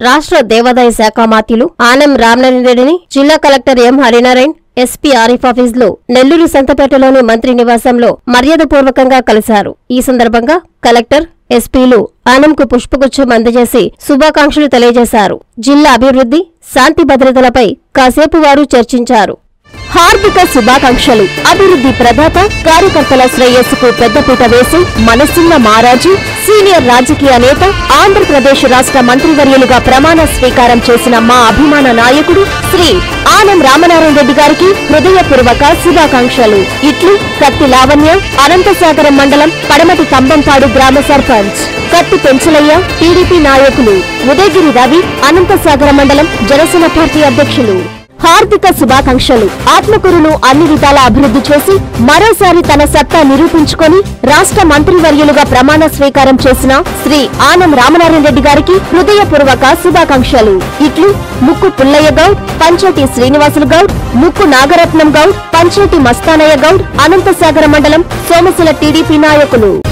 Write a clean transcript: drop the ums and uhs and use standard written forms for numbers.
రాష్ట్ర దేవాదాయ శాఖ మాత్యులు ఆనం రామనారాయణ రెడ్డిని జిల్లా collector M Harinarayan SP Arif office లో నెల్లూరు సంతపేటలోని మంత్రి నివాసంలో మర్యాదపూర్వకంగా కలిశారు. ఈ సందర్భంగా కలెక్టర్, ఎస్పీలు ఆనంకు పుష్పగుచ్చం అందజేసి శుభాకాంక్షలు తెలియజేశారు. జిల్లా అభివృద్ధి, శాంతి భద్రతలపై కాసేపు వారు చర్చించారు. హార్దిక శుభాకాంక్షలు. అభివృద్ధి ప్రదాత, కార్యకర్తల శ్రేయస్సుకు పెద్దపీట వేసి మనసున్న మారాజు, సీనియర్ రాజకీయ నేత, ఆంధ్రప్రదేశ్ రాష్ట్ర మంత్రివర్యులుగా ప్రమాణ స్వీకారం చేసిన మా అభిమాన నాయకుడు శ్రీ ఆనం రామనారాయణ రెడ్డి గారికి హృదయపూర్వక శుభాకాంక్షలు. ఇట్లు కత్తి లావణ్య, అనంతసాగరం మండలం పడమటి కంబంపాడు గ్రామ సర్పంచ్. కత్తి పెంచలయ్య, టీడీపీ నాయకులు. ఉదయగిరి రవి, అనంతసాగర మండలం జనసేన పార్టీ అధ్యక్షులు. హార్దిక శుభాకాంక్షలు. ఆత్మకూరును అన్ని విధాల అభివృద్ధి చేసి మరోసారి తన సత్తా నిరూపించుకొని రాష్ట్ర మంత్రివర్యులుగా ప్రమాణ స్వీకారం చేసిన శ్రీ ఆనం రామనారాయణ రెడ్డి గారికి హృదయపూర్వక శుభాకాంక్షలు. ఇట్లు ముక్కు పుల్లయ్య గౌడ్, పంచాటి శ్రీనివాసులు గౌడ్, ముక్కు నాగరత్నం గౌడ్, పంచాటి మస్తానయ్య గౌడ్, అనంతసాగర మండలం సోమశిల టీడీపీ నాయకులు.